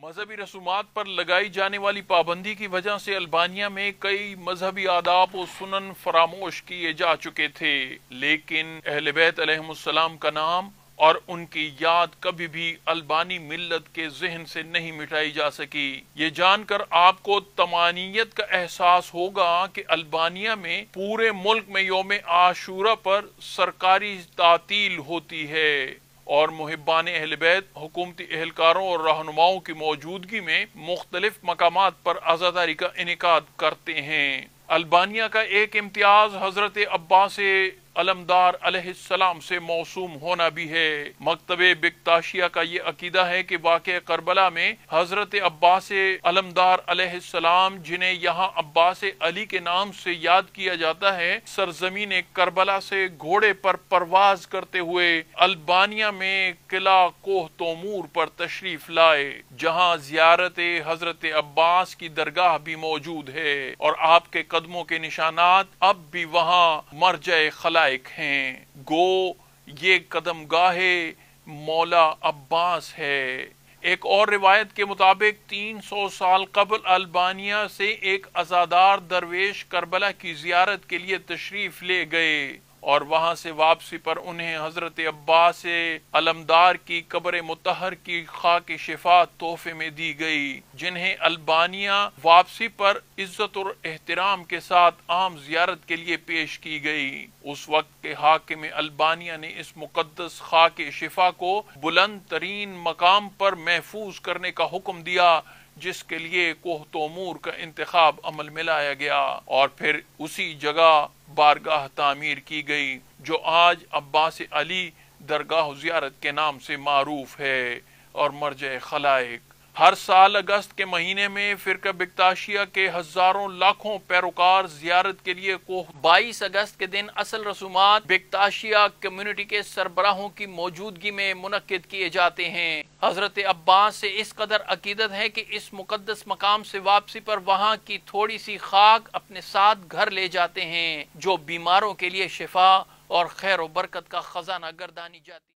مذہبی رسومات پر لگائی جانے والی پابندی کی وجہ سے البانیہ میں کئی مذہبی آداب و سنن فراموش کیے جا چکے تھے، لیکن اہل بیت علیہم السلام کا نام اور ان کی یاد کبھی بھی البانی ملت کے ذہن سے نہیں مٹائی جا سکی۔ یہ جان کر آپ کو طمانینت کا احساس ہوگا کہ البانیہ میں پورے ملک میں یوم عاشورہ پر سرکاری تعطیل ہوتی ہے اور محبان اہل بیت حکومتی اہلکاروں اور رہنماؤں کی موجودگی میں مختلف مقامات پر عزاداری کا انعقاد کرتے ہیں۔ البانیہ کا ایک امتیاز حضرت عباس علمدار علیہ السلام سے موسوم ہونا بھی ہے۔ مکتب بکتاشیہ کا یہ عقیدہ ہے کہ واقعہ کربلا میں حضرت عباس علمدار علیہ السلام، جنہیں یہاں عباس علی کے نام سے یاد کیا جاتا ہے، سرزمین کربلا سے گھوڑے پر پرواز کرتے ہوئے البانیہ میں قلعہ کوہ تومور پر تشریف لائے، جہاں زیارت حضرت عباس کی درگاہ بھی موجود ہے اور آپ کے قدموں کے نشانات اب بھی وہاں مرجع خلائق ہیں۔ گو یہ قدم گاہ مولا عباس ہے۔ ایک اور روایت کے مطابق 300 سال قبل البانیہ سے ایک عزادار درویش کربلا کی زیارت کے لیے تشریف لے گئے اور وہاں سے واپسی پر انہیں حضرت عباس علمدار کی قبر مطہر کی خاک شفا تحفے میں دی گئی، جنہیں البانیہ واپسی پر عزت اور احترام کے ساتھ عام زیارت کے لیے پیش کی گئی۔ اس وقت کے حاکم البانیہ نے اس مقدس خاک شفا کو بلند ترین مقام پر محفوظ کرنے کا حکم دیا، جس کے لیے کوہ تومور کا انتخاب عمل میں لایا گیا اور پھر اسی جگہ بارگاہ تعمیر کی گئی، جو آج عباس علی درگاہ زیارت کے نام سے معروف ہے اور مرجع خلائق۔ ہر سال اگست کے مہینے میں فرقہ بکتاشیہ کے ہزاروں لاکھوں پیروکار زیارت کے لیے کوہ 22 اگست کے دن اصل رسومات بکتاشیہ کمیونٹی کے سربراہوں کی موجودگی میں منعقد کیے جاتے ہیں۔ حضرت عباس سے اس قدر عقیدت ہے کہ اس مقدس مقام سے واپسی پر وہاں کی تھوڑی سی خاک اپنے ساتھ گھر لے جاتے ہیں، جو بیماروں کے لیے شفا اور خیر و برکت کا خزانہ گردانی جاتی ہے۔